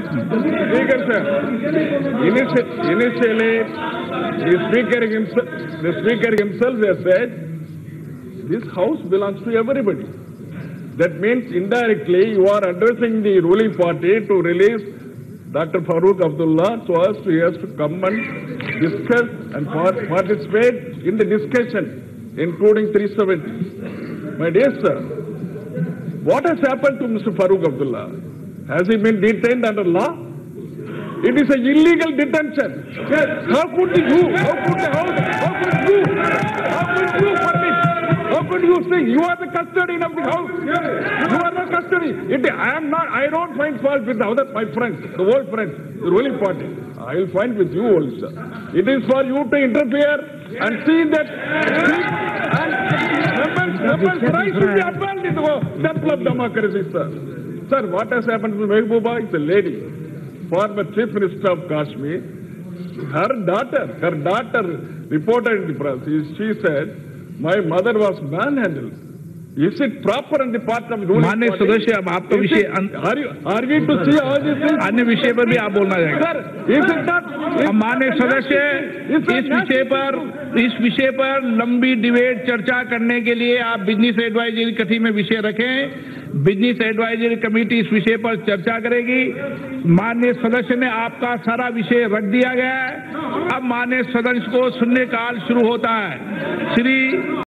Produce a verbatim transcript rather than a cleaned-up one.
Speaker, sir, initi- initially, the speaker himself, the speaker himself has said, this house belongs to everybody. That means indirectly you are addressing the ruling party to release Doctor Farooq Abdullah so as to, he has to come and discuss and par- participate in the discussion, including three seventy. My dear sir, what has happened to Mister Farooq Abdullah? Has he been detained under law? It is an illegal detention. Yes. How could you? How could the house? How could you? How could you permit? How could you say you are the custodian of the house? You are the custody. It, I am not. I don't find fault with the other my friends, the old friends, the ruling party. I will find with you also. It is for you to interfere and see that and members, members' rights should be upheld in the temple of democracy, sir. Sir, what has happened to Mehbooba? It's a lady, former Chief Minister of Kashmir. Her daughter, her daughter reported in the press. She said, my mother was manhandled. Is it proper on the part of ruling माननीय party? सदस्य अब आपका Is विषय it- Are you are we to see all these things? अन्य विषय पर भी आप बोलना चाहेंगे। Sir, is it not? अब माननीय सदस्य Is it इस not- विषय पर इस विषय पर लंबी डिबेट चर्चा करने के लिए आप बिजनेस एडवाइजरी कमेटी में विषय रखें। बिजनेस एडवाइजरी कमेटी इस विषय पर चर्चा करेगी। माननीय सदस्य ने आपका सारा विषय रख दिया गया है। अब माननीय सदस्य को शून्यकाल शुरू होता है। श्री